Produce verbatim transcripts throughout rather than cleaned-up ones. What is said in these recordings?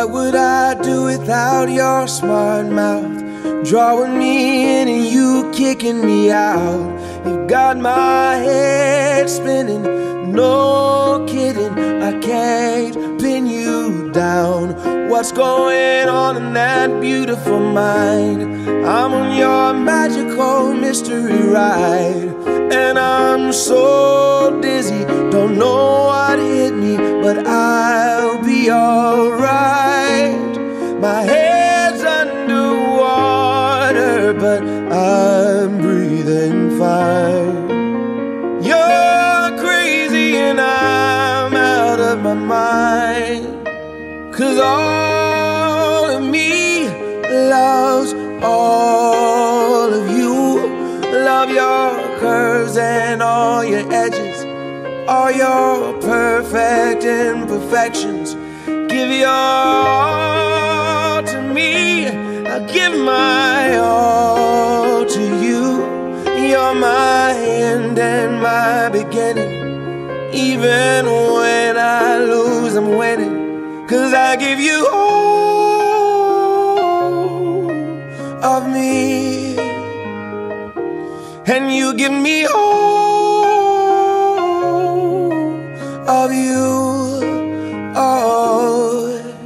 What would I do without your smart mouth? Drawing me in and you kicking me out. You got my head spinning, no kidding, I can't pin you down. What's going on in that beautiful mind? I'm on your magical mystery ride, and I'm so dizzy, don't know what hit me, but I'll be alright. My head's underwater, but I'm breathing fine. You're crazy and I'm out of my mind, 'cause all of me loves all of you. Love your curves and all your edges, all your perfect imperfections. Give your all to me, I'll give my all to you. You're my end and my beginning. Even when I lose, I'm winning, 'cause I give you all of me, and you give me all of you. Oh,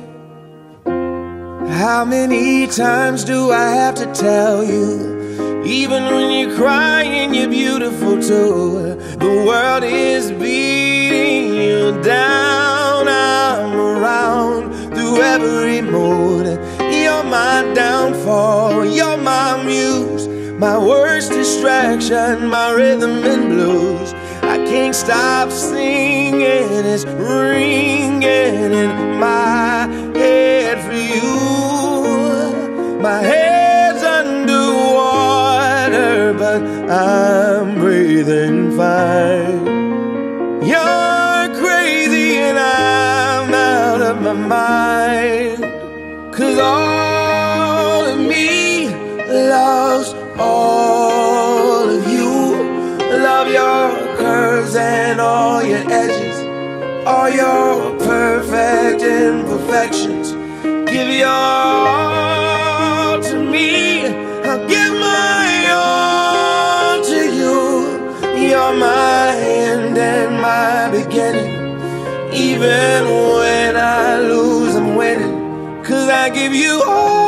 how many times do I have to tell you? Even when you're crying, you're beautiful too. The world is beating you down. I'm around through every mood. You're my downfall, you're my muse, my worst distraction, my rhythm and blues. I can't stop singing, it's ringing in my head for you. My head's underwater, but I'm breathing fine. You're crazy and I'm out of my mind, 'cause all of me loves all of you. Love your curves and all your edges, all your perfect imperfections. Give your all to me, I'll give my all to you. You're my end and my beginning. Even when I lose, I'm winning, 'cause I give you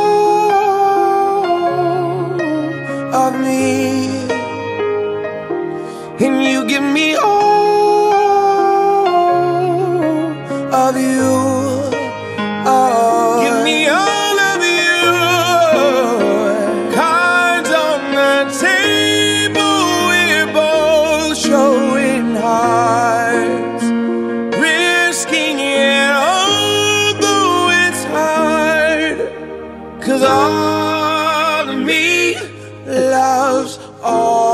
all of me, and you give me all of you. Oh, give me all of you. Cards on the table, we're both showing hearts, risking it although it's hard, 'cause all of me loves all